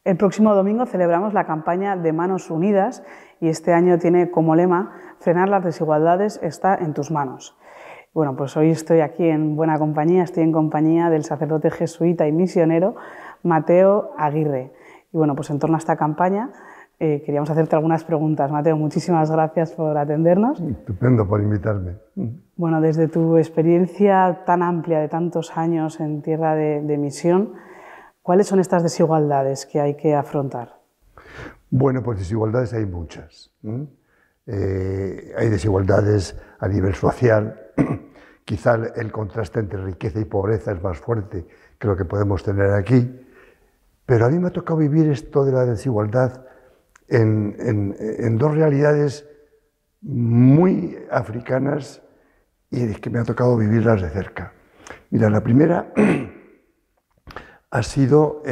El próximo domingo celebramos la campaña de Manos Unidas y este año tiene como lema frenar las desigualdades está en tus manos. Bueno, pues hoy estoy aquí en buena compañía, estoy en compañía del sacerdote jesuita y misionero Mateo Aguirre. Y bueno, pues en torno a esta campaña queríamos hacerte algunas preguntas. Mateo, muchísimas gracias por atendernos. Estupendo por invitarme. Bueno, desde tu experiencia tan amplia de tantos años en tierra de misión, ¿cuáles son estas desigualdades que hay que afrontar? Bueno, pues desigualdades hay muchas. Hay desigualdades a nivel social. Quizá el contraste entre riqueza y pobreza es más fuerte que lo que podemos tener aquí. Pero a mí me ha tocado vivir esto de la desigualdad en dos realidades muy africanas y que me ha tocado vivirlas de cerca. Mira, la primera ha sido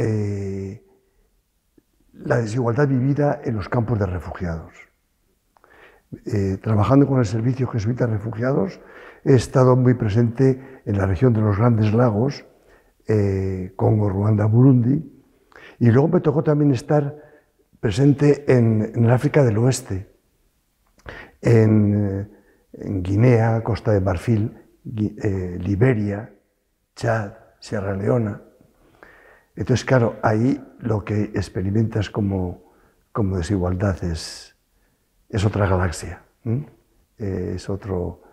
la desigualdad vivida en los campos de refugiados. Trabajando con el Servicio Jesuita de Refugiados, he estado muy presente en la región de los Grandes Lagos, Congo, Ruanda, Burundi, y luego me tocó también estar presente en el África del Oeste, en Guinea, Costa de Marfil, Liberia, Chad, Sierra Leona. Entonces, claro, ahí lo que experimentas como desigualdad es otra galaxia, es otro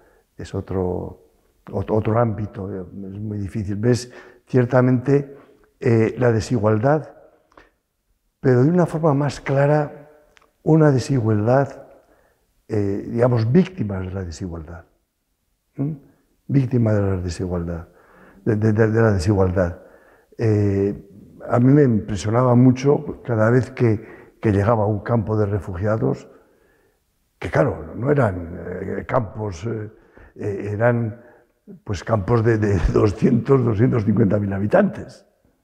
ámbito, es muy difícil. Ves ciertamente la desigualdad, pero de una forma más clara, una desigualdad, digamos, víctimas de la desigualdad, víctima de la desigualdad, de la desigualdad. A mí me impresionaba mucho cada vez que llegaba a un campo de refugiados, que claro, no eran campos, eran pues campos de 200, 250.000 habitantes,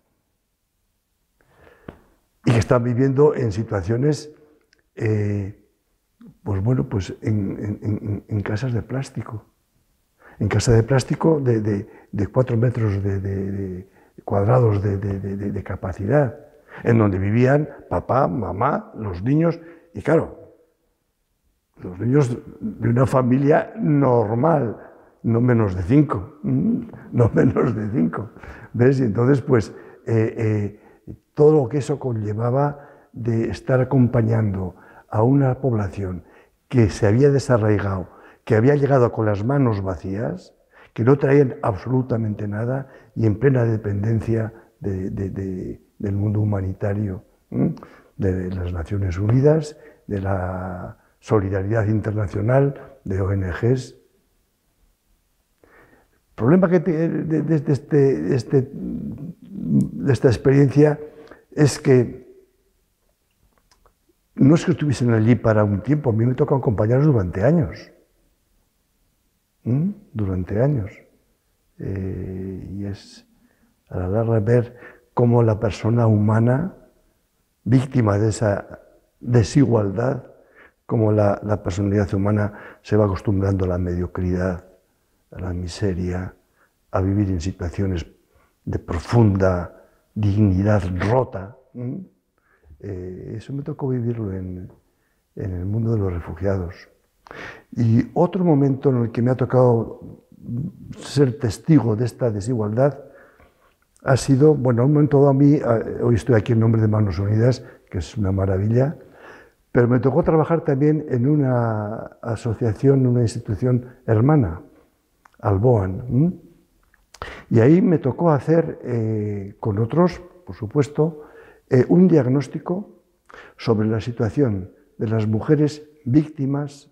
y que están viviendo en situaciones, pues bueno, pues en casas de plástico, en casas de plástico de 4 metros cuadrados de capacidad, en donde vivían papá, mamá, los niños, y claro, los niños de una familia normal, no menos de 5, no menos de 5, ¿ves? Y entonces, pues, todo lo que eso conllevaba de estar acompañando a una población que se había desarraigado, que había llegado con las manos vacías, que no traían absolutamente nada y en plena dependencia del mundo humanitario, de las Naciones Unidas, de la solidaridad internacional, de ONGs. El problema que de esta experiencia es que no es que estuviesen allí para un tiempo, a mí me toca acompañarlos durante años. Durante años. Y es agradable ver cómo la persona humana, víctima de esa desigualdad, cómo la personalidad humana se va acostumbrando a la mediocridad, a la miseria, a vivir en situaciones de profunda dignidad rota. Eso me tocó vivirlo en el mundo de los refugiados. Y otro momento en el que me ha tocado ser testigo de esta desigualdad ha sido, bueno, a un momento dado a mí, hoy estoy aquí en nombre de Manos Unidas, que es una maravilla, pero me tocó trabajar también en una asociación, una institución hermana, Alboan. Y ahí me tocó hacer, con otros, por supuesto, un diagnóstico sobre la situación de las mujeres víctimas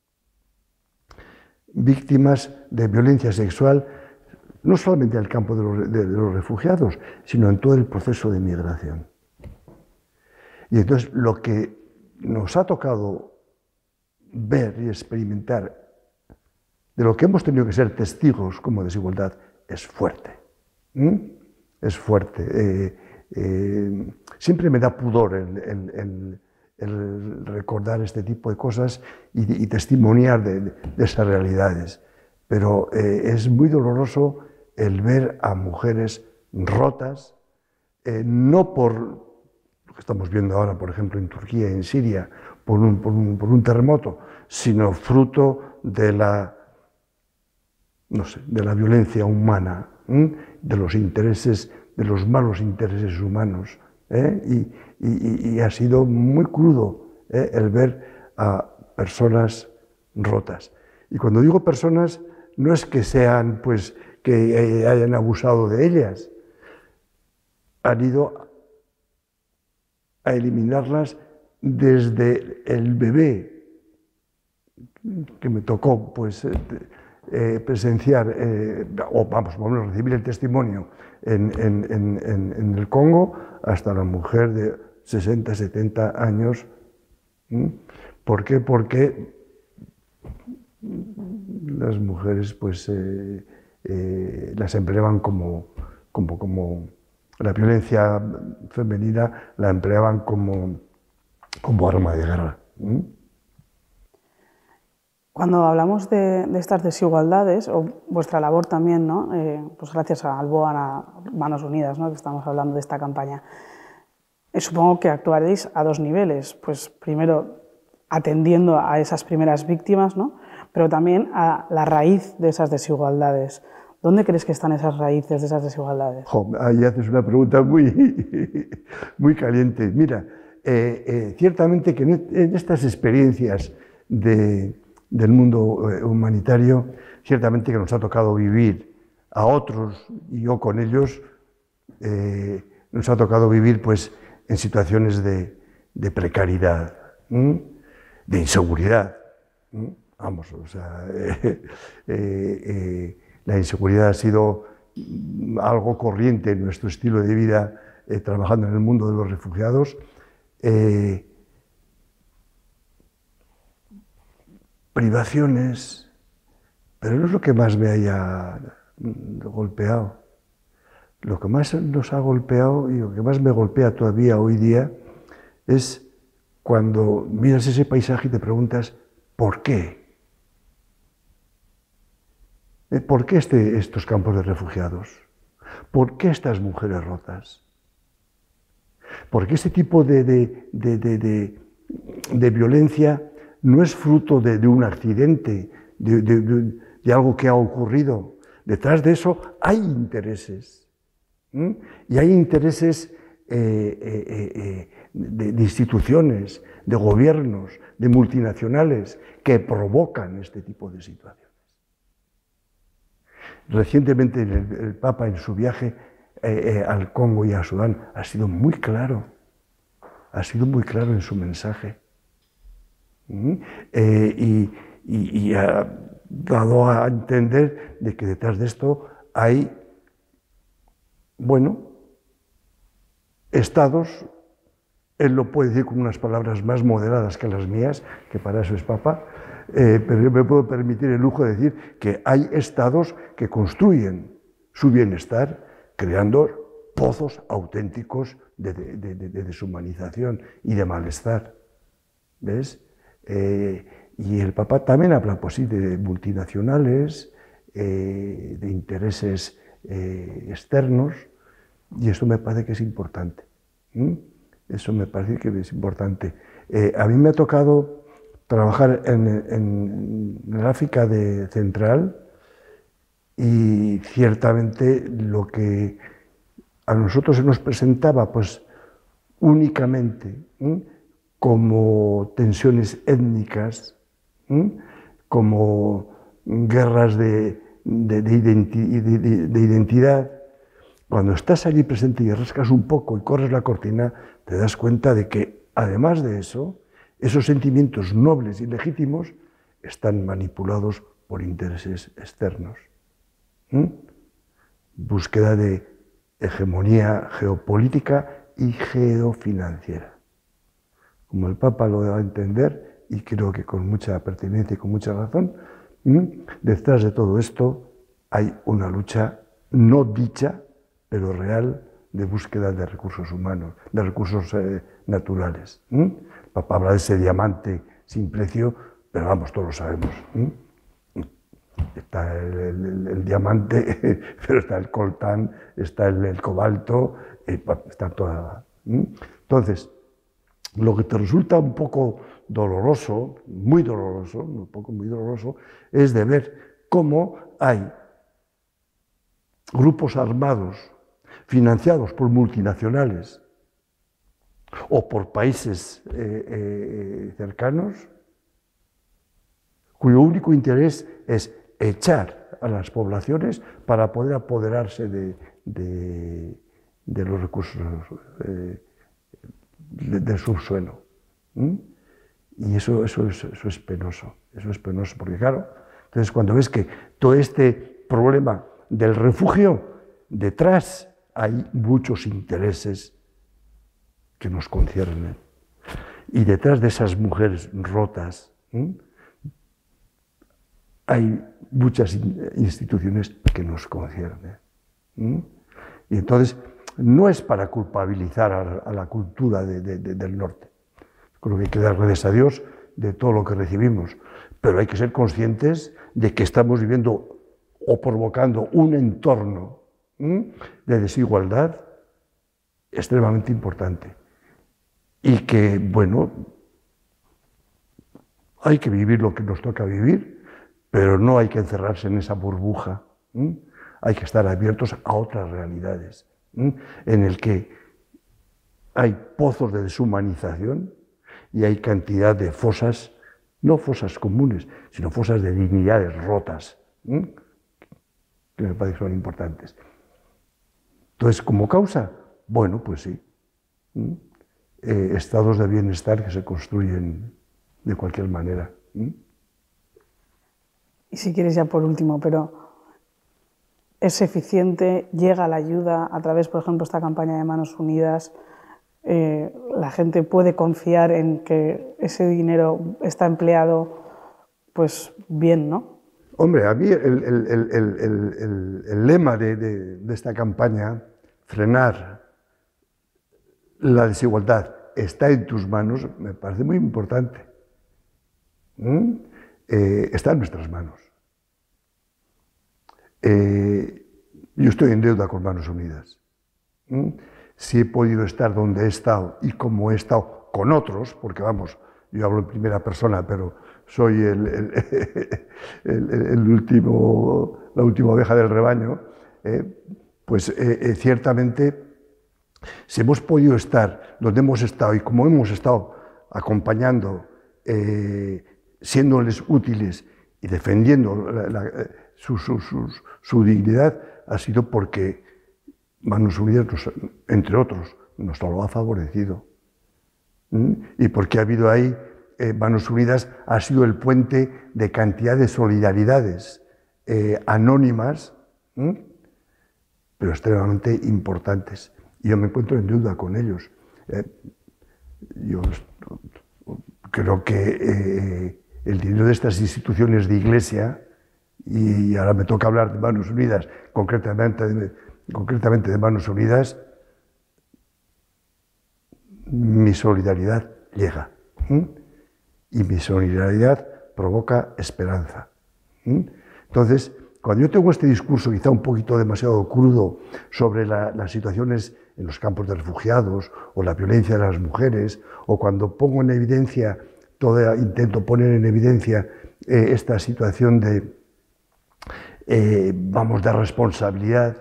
de violencia sexual, no solamente en el campo de los refugiados, sino en todo el proceso de migración. Y entonces lo que nos ha tocado ver y experimentar de lo que hemos tenido que ser testigos como desigualdad es fuerte. Es fuerte. Siempre me da pudor el recordar este tipo de cosas y testimoniar de esas realidades. Pero es muy doloroso el ver a mujeres rotas, no por que estamos viendo ahora, por ejemplo, en Turquía y en Siria, por un terremoto, sino fruto de la, no sé, de la violencia humana, de los intereses, de los malos intereses humanos. Y ha sido muy crudo el ver a personas rotas. Y cuando digo personas, no es que sean, pues, que hayan abusado de ellas, han ido a eliminarlas desde el bebé, que me tocó, pues, presenciar, o vamos, recibir el testimonio en el Congo, hasta la mujer de 60, 70 años. ¿Por qué? Porque las mujeres, pues, las empleaban como la violencia femenina la empleaban como arma de guerra. Cuando hablamos de estas desigualdades, o vuestra labor también, ¿no? Pues gracias a Alboan, a Manos Unidas, ¿no? Que estamos hablando de esta campaña, supongo que actuaréis a dos niveles. Pues primero atendiendo a esas primeras víctimas, ¿no? Pero también a la raíz de esas desigualdades. ¿Dónde crees que están esas raíces de esas desigualdades? Ahí haces una pregunta muy caliente. Mira, ciertamente que en estas experiencias del mundo humanitario, ciertamente que nos ha tocado vivir a otros, y yo con ellos, nos ha tocado vivir, pues, en situaciones de precariedad, de inseguridad. Vamos, o sea, la inseguridad ha sido algo corriente en nuestro estilo de vida, trabajando en el mundo de los refugiados. Privaciones, pero no es lo que más me haya golpeado. Lo que más nos ha golpeado y lo que más me golpea todavía hoy día es cuando miras ese paisaje y te preguntas ¿por qué? ¿Por qué estos campos de refugiados? ¿Por qué estas mujeres rotas? ¿Por qué este tipo de violencia no es fruto de un accidente, de algo que ha ocurrido? Detrás de eso hay intereses. Y hay intereses de instituciones, de gobiernos, de multinacionales que provocan este tipo de situaciones. Recientemente el Papa, en su viaje al Congo y a Sudán, ha sido muy claro en su mensaje. Y ha dado a entender de que detrás de esto hay, bueno, estados, él lo puede decir con unas palabras más moderadas que las mías, que para eso es Papa, pero yo me puedo permitir el lujo de decir que hay estados que construyen su bienestar creando pozos auténticos de deshumanización y de malestar. ¿Ves? Y el Papa también habla, pues sí, de multinacionales, de intereses externos, y eso me parece que es importante. Eso me parece que es importante. A mí me ha tocado trabajar en el África Central, y ciertamente lo que a nosotros se nos presentaba, pues únicamente como tensiones étnicas, como guerras de identidad, cuando estás allí presente y rascas un poco y corres la cortina, te das cuenta de que, además de eso, esos sentimientos nobles y legítimos están manipulados por intereses externos. Búsqueda de hegemonía geopolítica y geofinanciera. Como el Papa lo da a entender, y creo que con mucha pertinencia y con mucha razón, detrás de todo esto hay una lucha no dicha, pero real, de búsqueda de recursos humanos, de recursos naturales. El Papa habla de ese diamante sin precio, pero vamos, todos lo sabemos. Está el diamante, pero está el coltán, está el cobalto, está toda. Entonces, lo que te resulta un poco doloroso, muy doloroso, un poco muy doloroso, es de ver cómo hay grupos armados financiados por multinacionales o por países cercanos, cuyo único interés es echar a las poblaciones para poder apoderarse de los recursos del subsuelo. Y eso es penoso, porque claro, entonces cuando ves que todo este problema del refugio, detrás hay muchos intereses que nos conciernen. Y detrás de esas mujeres rotas, hay muchas instituciones que nos conciernen. Y entonces, no es para culpabilizar a la cultura del norte. Creo que hay que dar gracias a Dios de todo lo que recibimos, pero hay que ser conscientes de que estamos viviendo o provocando un entorno de desigualdad extremadamente importante. Y que, bueno, hay que vivir lo que nos toca vivir, pero no hay que encerrarse en esa burbuja. Hay que estar abiertos a otras realidades, en el que hay pozos de deshumanización y hay cantidad de fosas, no fosas comunes, sino fosas de dignidades rotas, que me parece que son importantes. Entonces, como causa, bueno, pues sí, estados de bienestar que se construyen de cualquier manera. Y si quieres ya por último, pero ¿es eficiente? ¿Llega la ayuda a través, por ejemplo, esta campaña de Manos Unidas? ¿La gente puede confiar en que ese dinero está empleado pues bien, no? Hombre, a mí el lema de esta campaña, frenar la desigualdad, está en tus manos, me parece muy importante. Está en nuestras manos. Yo estoy en deuda con Manos Unidas. Si he podido estar donde he estado y como he estado con otros, porque vamos, yo hablo en primera persona, pero soy la última oveja del rebaño, pues ciertamente, si hemos podido estar donde hemos estado y como hemos estado acompañando, siéndoles útiles y defendiendo su dignidad, ha sido porque Manos Unidas, entre otros, nos lo ha favorecido. Y porque ha habido ahí, Manos Unidas ha sido el puente de cantidad de solidaridades anónimas, pero extremadamente importantes. Y yo me encuentro en deuda con ellos. Yo creo que el dinero de estas instituciones de Iglesia, y ahora me toca hablar de Manos Unidas, concretamente de Manos Unidas, mi solidaridad llega. Y mi solidaridad provoca esperanza. Entonces, cuando yo tengo este discurso quizá un poquito demasiado crudo sobre las situaciones en los campos de refugiados o la violencia de las mujeres, o cuando pongo en evidencia, intento poner en evidencia esta situación de responsabilidad,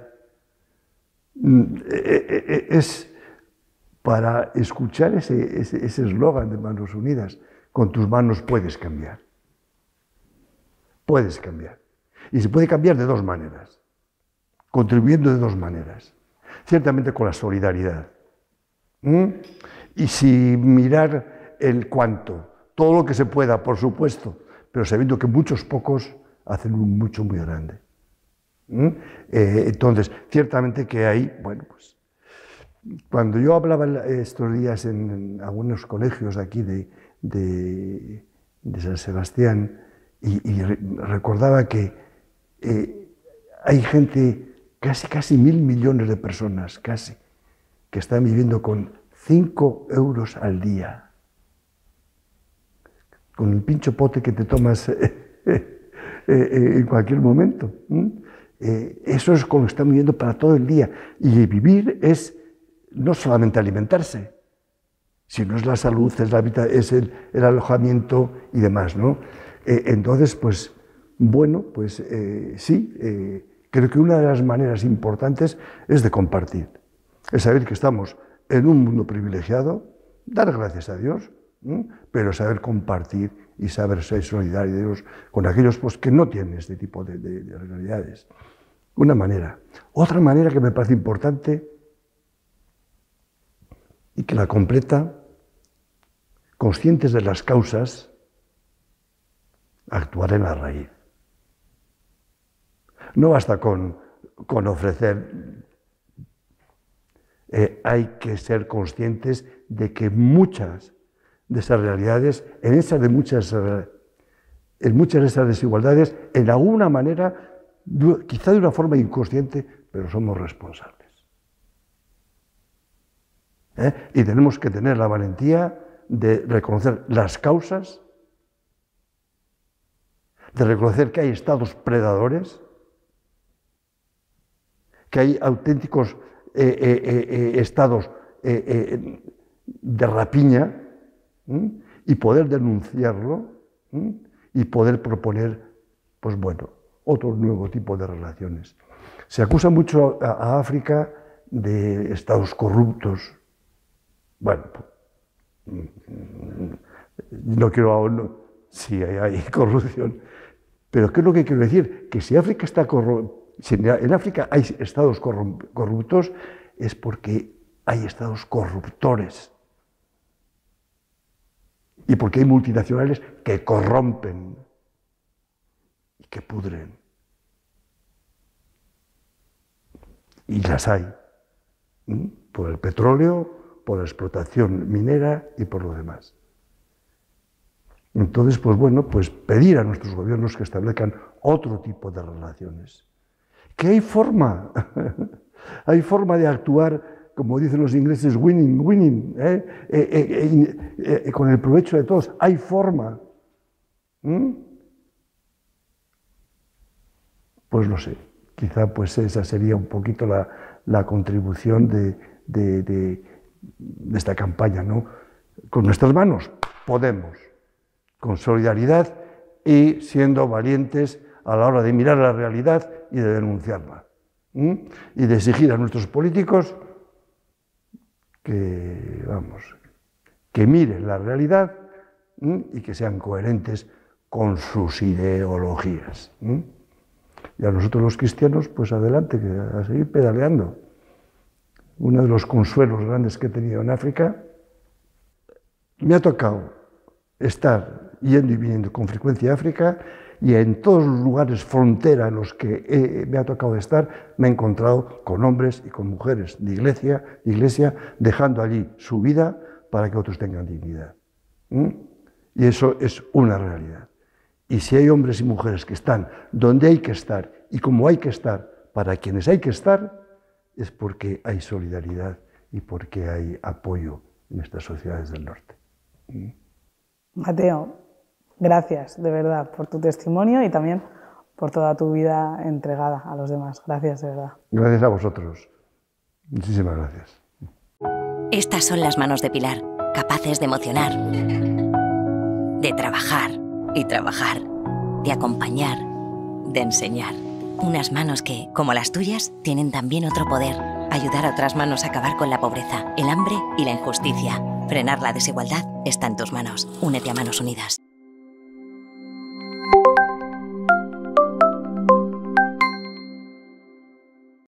es para escuchar ese eslogan de Manos Unidas: con tus manos puedes cambiar. Puedes cambiar. Y se puede cambiar de dos maneras, contribuyendo de dos maneras. Ciertamente con la solidaridad. Y sin mirar el cuánto, todo lo que se pueda, por supuesto, pero sabiendo que muchos pocos hacen un mucho muy grande. Entonces, ciertamente que hay, bueno, pues, cuando yo hablaba estos días en algunos colegios aquí de San Sebastián, y recordaba que hay gente, casi 1.000 millones de personas, que están viviendo con 5 euros al día. Con el pincho pote que te tomas en cualquier momento. Eso es con lo que están viviendo para todo el día. Y vivir es no solamente alimentarse, Si no es la salud, es el alojamiento y demás, ¿no? Entonces, pues, bueno, pues sí, creo que una de las maneras importantes es de compartir. Es saber que estamos en un mundo privilegiado, dar gracias a Dios, pero saber compartir y saber ser solidarios con aquellos pues, que no tienen este tipo de realidades. Una manera. Otra manera que me parece importante y que la completa, conscientes de las causas, actuar en la raíz. No basta con ofrecer, hay que ser conscientes de que muchas de esas realidades, en muchas de esas desigualdades, en alguna manera, quizá de una forma inconsciente, pero somos responsables. Y tenemos que tener la valentía de reconocer las causas, de reconocer que hay estados predadores, que hay auténticos estados de rapiña, y poder denunciarlo y poder proponer, pues bueno, otro nuevo tipo de relaciones. Se acusa mucho a África de estados corruptos. Bueno, no quiero... Sí, hay corrupción. Pero ¿qué es lo que quiero decir? Que si África está si en África hay estados corruptos, es porque hay estados corruptores. Y porque hay multinacionales que corrompen y que pudren. Y las hay. Por el petróleo, por la explotación minera y por lo demás. Entonces, pues bueno, pues pedir a nuestros gobiernos que establezcan otro tipo de relaciones. Que hay forma de actuar, como dicen los ingleses, winning, winning, con el provecho de todos. Hay forma. Pues no sé, quizá pues esa sería un poquito la contribución de esta campaña, ¿no? Con nuestras manos podemos, con solidaridad y siendo valientes a la hora de mirar la realidad y de denunciarla. Y de exigir a nuestros políticos que miren la realidad y que sean coherentes con sus ideologías. Y a nosotros los cristianos, pues adelante, a seguir pedaleando. Uno de los consuelos grandes que he tenido en África, me ha tocado estar yendo y viniendo con frecuencia a África, y en todos los lugares frontera en los que me ha tocado estar, me he encontrado con hombres y con mujeres de iglesia dejando allí su vida para que otros tengan dignidad. Y eso es una realidad. Y si hay hombres y mujeres que están donde hay que estar y como hay que estar para quienes hay que estar, es porque hay solidaridad y porque hay apoyo en estas sociedades del norte. Mateo, gracias de verdad por tu testimonio y también por toda tu vida entregada a los demás. Gracias de verdad. Gracias a vosotros. Muchísimas gracias. Estas son las manos de Pilar, capaces de emocionar, de trabajar y trabajar, de acompañar, de enseñar. Unas manos que, como las tuyas, tienen también otro poder: ayudar a otras manos a acabar con la pobreza, el hambre y la injusticia. Frenar la desigualdad está en tus manos. Únete a Manos Unidas.